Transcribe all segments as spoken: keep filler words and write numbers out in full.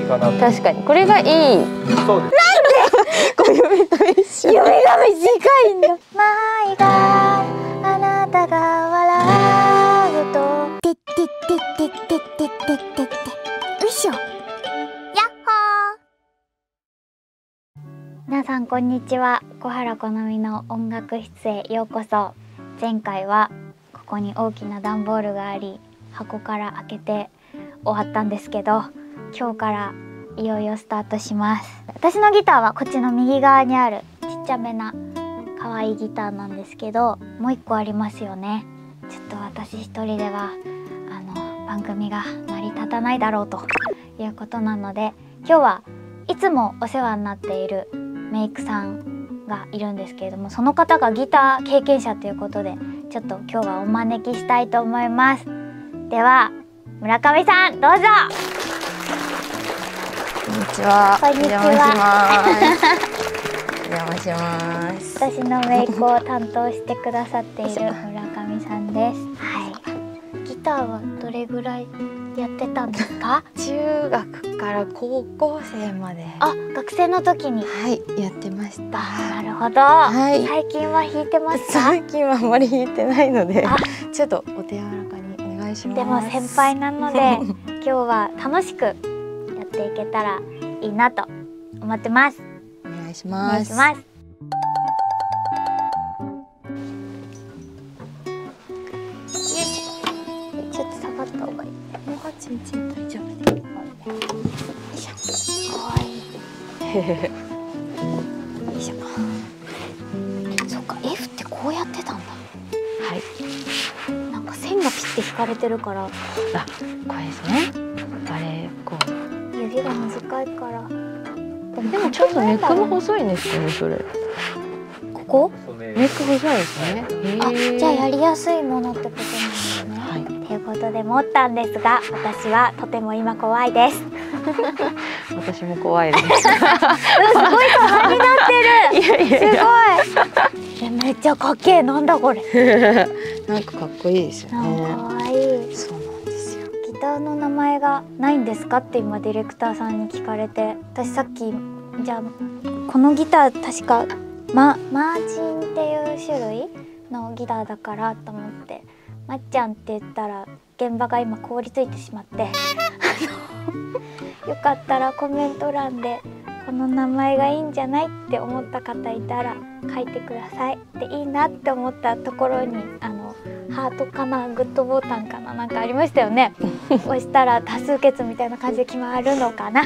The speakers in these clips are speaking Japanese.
かな。 確かにこれがいい。 そうです。 小指と一緒。 指が短いんだ。毎晩あなたが笑うとてってってってってってってってってういしょ。やっほー。皆さんこんにちは。小原好みの音楽室へようこそ。前回はここに大きな段ボールがあり、箱から開けて終わったんですけど、今日からいよいよスタートします。私のギターはこっちの右側にあるちっちゃめな可愛いギターなんですけど、もう一個ありますよね。ちょっと私一人ではあの番組が成り立たないだろうということなので、今日はいつもお世話になっているメイクさんがいるんですけれども、その方がギター経験者ということで、ちょっと今日はお招きしたいと思います。では村上さんどうぞ。 こんにちは。 こんにちは。 お邪魔します。 私のメイクを担当してくださっている村上さんです。はい。ギターはどれぐらいやってたんですか？ 中学から高校生まで。 あ、学生の時に。 はい、やってました。 なるほど。 はい。 最近は弾いてますか？ 最近はあんまり弾いてないので、ちょっとお手柔らかにお願いします。 でも先輩なので今日は楽しくやっていけたらいいなと思ってます。 お願いしお願ます。 いします。ちょっと下がった方がいい。 もう全然大丈夫です。 かわいい。よいしょ。そっか、F ってこうやってたんだ。 はい。 なんか線がピッて引かれてるから。 あ、これですね。バレーこう。 指が短いから。 でもちょっとネックも細いんですよね、それ。 ここ？ ネック細いですね。 あ、じゃあやりやすいものってことなんですね。 はい。 ということで持ったんですが、私はとても今怖いです。 私も怖いです。 すごい可愛になってる。 いやいやいや。 すごい。めっちゃかっけえ。なんだこれ。 なんかかっこいいですよね。 可愛い。 そうなんですよ。 ギターの名前がないんですかって今ディレクターさんに聞かれて、私さっきじゃあこのギター確かママーチンっていう種類のギターだからと思ってまっちゃんって言ったら現場が今凍りついてしまってよかったらコメント欄でこの名前がいいんじゃないって思った方いたら書いてください。でいいなって思ったところにあのハートかな、グッドボタンかな、なんかありましたよね。押したら多数決みたいな感じで決まるのかな。はい、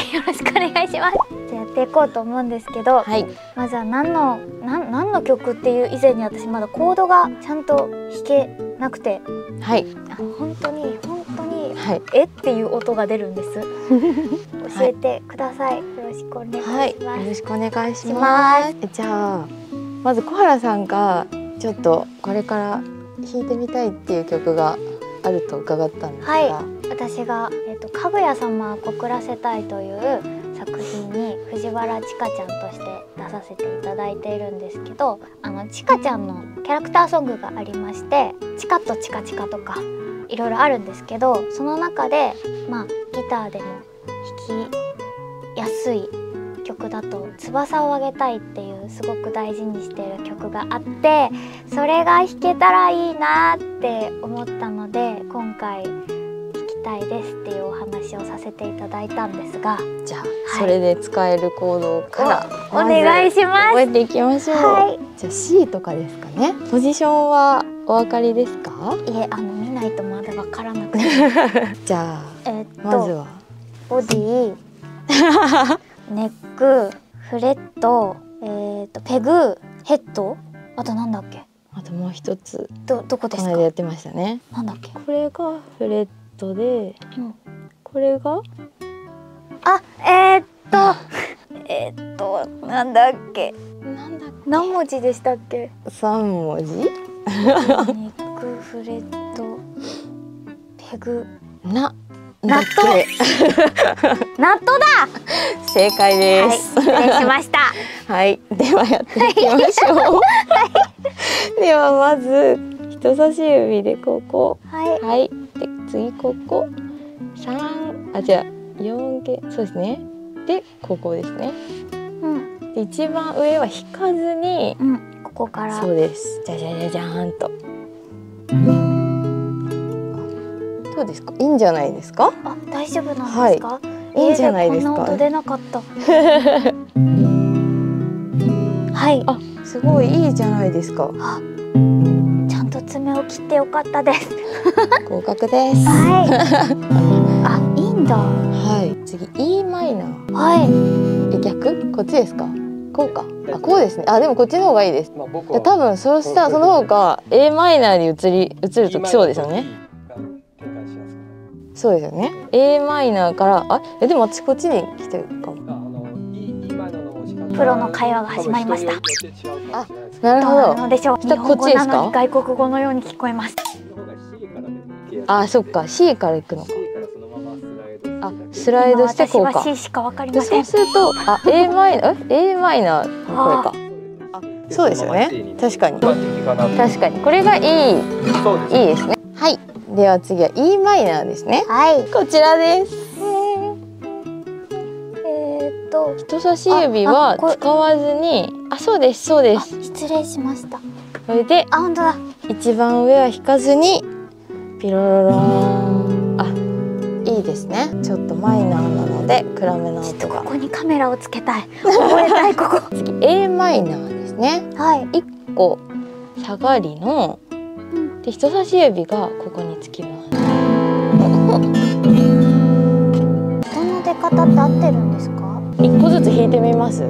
よろしくお願いします。じゃあやっていこうと思うんですけど、 はい。 まずは何の何何の曲っていう以前に私まだコードがちゃんと弾けなくて、 はい。 あの本当に本当に、 はい。 えっていう音が出るんです。教えてください。よろしくお願いします。 はい。よろしくお願いします。じゃあまず小原さんがちょっとこれから弾いてみたいっていう曲があると伺ったんですが、 はい、私が、えーと、かぐや様告らせたいという作品に藤原千佳ちゃんとして出させていただいているんですけど、あの千佳ちゃんのキャラクターソングがありまして、チカとチカチカとかいろいろあるんですけど、その中でまあギターでも弾きやすい曲だと「翼をあげたい」っていうすごく大事にしている曲があって、それが弾けたらいいなって思ったので今回弾きたいですっていうお話をさせていただいたんですが、 じゃあ、はい、それで使えるコードからお願いします。 覚えていきましょう。 はい、 じゃあ C とかですかね。ポジションはお分かりですか？ いえ、あの見ないとまだ分からなくてじゃあ、 えー、っとまずはボディネック、フレット、えー、とペグ、ヘッド、あとなんだっけ？ あともう一つ。 どどこですか？ この間やってましたね。 なんだっけ？ これがフレットで、 うん、 これがあ、えー、っとえーっとなんだっけ？ なんだっけ？ 何文字でしたっけ？ 三文字？ ネック、フレット、ペグ、 な。 納豆納豆だ。 正解です。 はい、失礼しました。 はい、ではやっていきましょう。はい、ではまず人差し指でここ、 はい、 はい、で次ここ三、あ、じゃあよん弦、そうですね。でここですね。 うん。 で一番上は弾かずに、 うん。ここから。 そうです。じゃじゃじゃじゃーんと。どうですか？いいんじゃないですか？ あ、大丈夫なんですか？はい、 いいんじゃないですか？ こんな音出なかった。はい。 あ、すごいいいじゃないですか。 あ、ちゃんと爪を切ってよかったです。 合格です。 はい。あ、いいんだ。 はい。次 イーマイナー。 はい。 え、逆？こっちですか？こうか。あ、こうですね。あ、でもこっちの方がいいです。まあ、僕は多分そうしたらその方が エーマイナーに移り移るときそうですよね。そうですよね。エーマイナーからあ、えでも私こっちに来てるかも。 プロの会話が始まりました。 あ、なるほど。 どうなのでしょう。日本語なのに外国語のように聞こえます。 あ、そっか。シーから行くのか。あ、スライドしてこうか。 私は シー しかわかりません。 そうすると、あ、エーマイナー、エーマイナーこれか。あ、そうですよね。確かに。確かに。これがいい。いいですね。はい。では次は イーマイナーですね。 はい。 こちらです。 えーっと人差し指は使わずに、あ、そうですそうです。 失礼しました。 それで、 あ、本当だ。 一番上は弾かずにピロロローン。あ、いいですね。ちょっとマイナーなので暗めの音が。 ここにカメラをつけたい。覚えたいここ。 次 エーマイナーですね。 はい。 一個下がりの、で人差し指がここにつきます。 音の出方って合ってるんですか？ 一個ずつ弾いてみます。うん。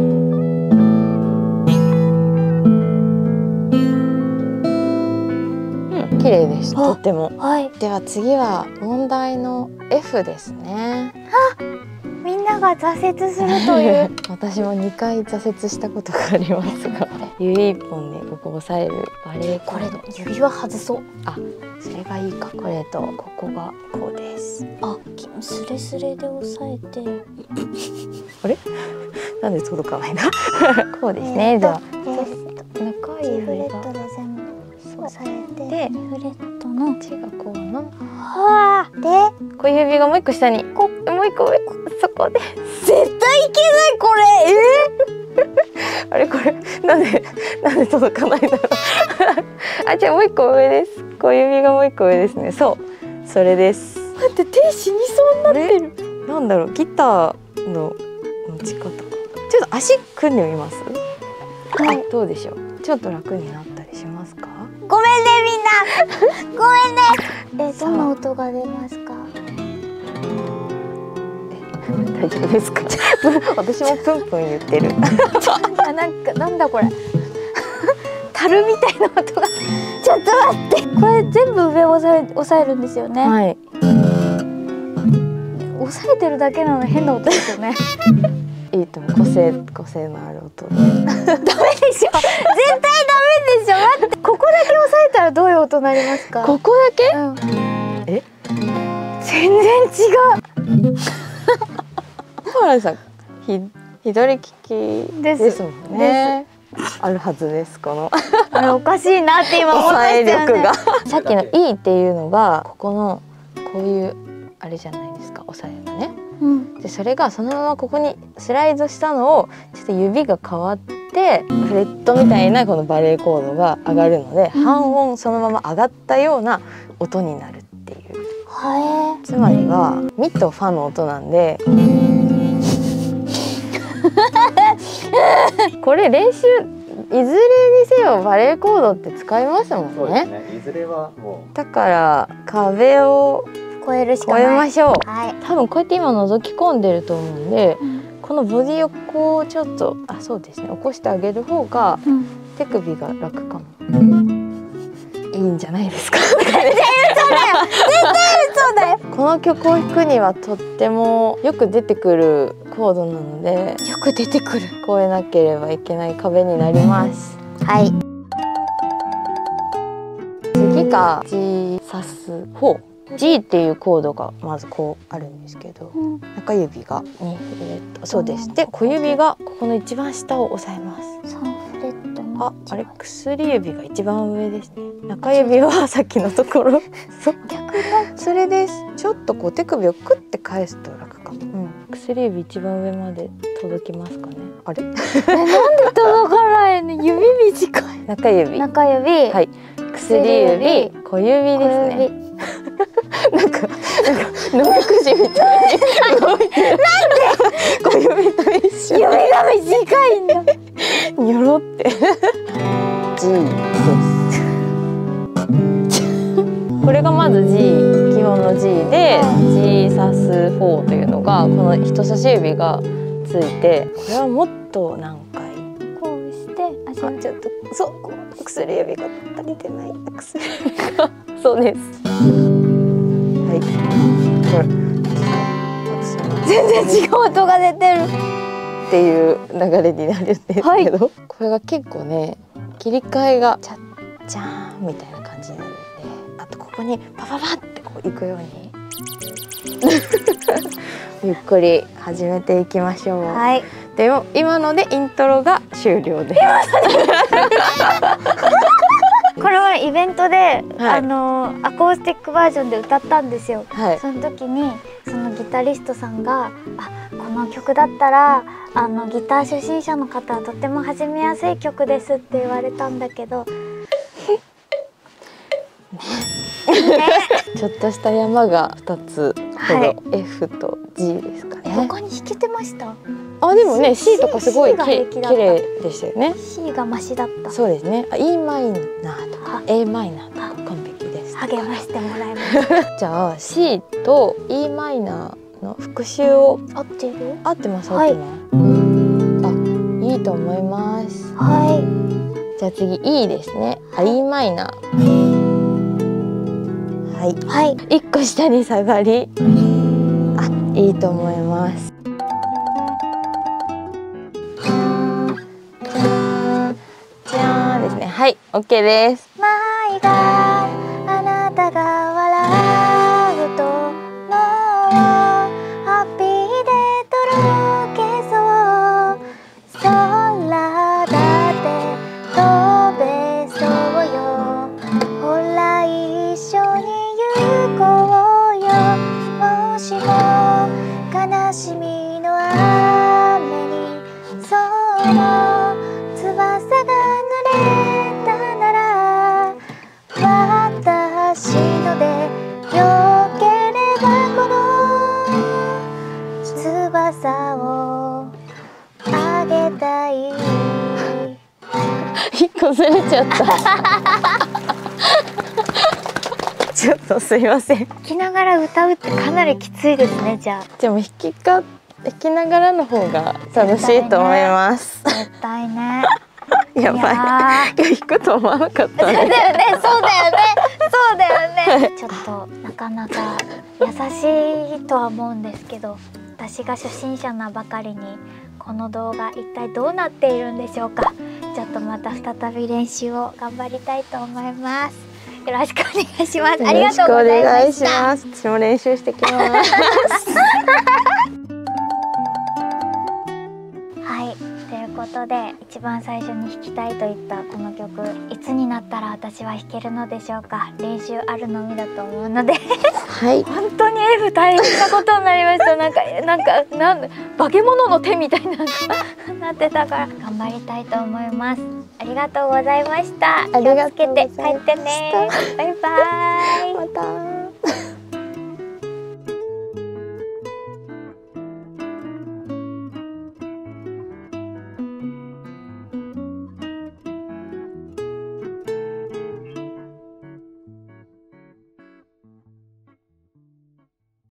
うん、綺麗です。とっても。はい。では次は問題の エフ ですね。 あ、みんなが挫折するという。 私もにかい挫折したことがありますが、指一本でここを押さえるバレエコード。 これ指は外そう。 あ、それがいいか。これとここがこうです。 あ、スレスレで押さえて。 あれ？なんで届かないな。こうですね。じゃあ、中指フレがットで全部押さえて、 でフレットのこっちがこうの。 はあ。で、 小指がもう一個下に。こ、もう一個上。そこで。 絶対いけないこれ。 えー、あれこれなんでなんで届かないんだろう。あ、じゃあもう一個上です。小指がもう一個上ですね。そう、それです。 待って、手死にそうになってる。 なんだろう、ギターの持ち方か。ちょっと足組んでみます。はい、どうでしょう。ちょっと楽になったりしますか。 ごめんねみんな。ごめんね。え、どんな音が出ますか。 大丈夫ですか。私もプンプン言ってる。 あ、なんかなんだこれ。樽みたいな音が。ちょっと待って。これ全部上を押さえ押さえるんですよね。 はい。 押さえてるだけなの変な音ですよね。 いいと思う。個性個性のある音で。ダメでしょ。絶対ダメでしょ。待って、ここだけ押さえたらどういう音になりますか。 ここだけ？うん、え？ 全然違う。 小原さん、ひ左利きですもんね。あるはずです。このあれおかしいなって今思ったんですよね。 さっきの イー っていうのがここのこういうあれじゃないですか、押さえがね。うん、でそれがそのままここにスライドしたのをちょっと指が変わってフレットみたいなこのバレエコードが上がるので、うん、半音そのまま上がったような音になるっていう。 はえ。 つまりはミとファの音なんで。これ練習いずれにせよバレエコードって使いますもんね。そうですね。いずれはもう。だから壁を越えるしかない。 越えましょう。 はい。 多分こうやって今覗き込んでると思うんで、うん、このボディをこうちょっとあそうですね起こしてあげる方が、うん、手首が楽かも。うん、いいんじゃないですか。絶対嘘だよ。絶対嘘だよ。この曲を弾くにはとってもよく出てくるコードなので、 よく出てくる。 越えなければいけない壁になります。 はい。 次が G サスフォー。G っていうコードがまずこうあるんですけど、うん、中指がにフレット、そうです。で小指がここの一番下を押さえます。 さんフレットのあ、あれ薬指が一番上ですね。中指はさっきのところ。そう、 逆だ。 それです。ちょっとこう手首をクッて返すと楽かも。うん、薬指一番上まで届きますかね。あれ？ え、なんで届かないの？指短い。 中指。 中指。 はい。薬指、小指ですね。なんか、なんか、野みくじみたいに動いてる。なんで小指と一緒。 指が短いんだ。 にょろって。G です。これがまず G、基本の G で、G サスフォーというのが、この人差し指がついて、これはもっと何回。 こうして、あ、 ちょっと、そう、薬指が足りてない。薬指が。そうです。はい。これ。 全然違う音が出てる。 っていう流れになるんですけど、はい、これが結構ね、切り替えがチャッチャーンみたいな感じになるんで、あとここにパパパってこういくようにゆっくり始めていきましょう。 はい。 でも今のでイントロが終了です。 これはイベントで、はい、あのアコースティックバージョンで歌ったんですよ。はい、その時にそのギタリストさんが「あ、この曲だったらあのギター初心者の方はとても始めやすい曲です」って言われたんだけど。 ちょっとした山がふたつほど、はい、F と G ですかね。 他に弾けてました？ あ、でもね C とかすごいき綺麗でしたよね。 C がマシだった。 そうですね。E マイナーとか A マイナーとか完璧です。 励ましてもらいます。 じゃあ C と E マイナーの復習を合ってる？ 合ってます。合ってます。あ、いいと思います。 はい。 じゃあ次 E ですね。あ、E マイナー。はい、はい、一個下に下がり、あ、いいと思います。じゃーですね、はい、オッケーです。 毎晩あなたが笑うともうハッピーでとろけそう、空だって飛べそうよ、ほら一緒に行こうよ、もしも悲しみの雨にその翼が濡れたなら、私のでよければこの翼をあげたい。 一個ずれちゃった。ちょっとすいません。 弾きながら歌うってかなりきついですね。じゃあでも弾きか弾きながらの方が楽しいと思います。 絶対ね。 やばい。今日弾くと思わなかったね。 そうだよね。そうだよね。そうだよね。ちょっとなかなか優しいとは思うんですけど、私が初心者なばかりにこの動画一体どうなっているんでしょうか。ちょっとまた再び練習を頑張りたいと思います。よろしくお願いします。ありがとうございました。 私も練習してきます。 はい、ということで一番最初に弾きたいと言ったこの曲、いつになったら私は弾けるのでしょうか。練習あるのみだと思うので、はい、本当に F 大変なことになりました。なんかなんかなん化け物の手みたいななってたから頑張りたいと思います。ありがとうございました。気をつけて帰ってね。バイバイ。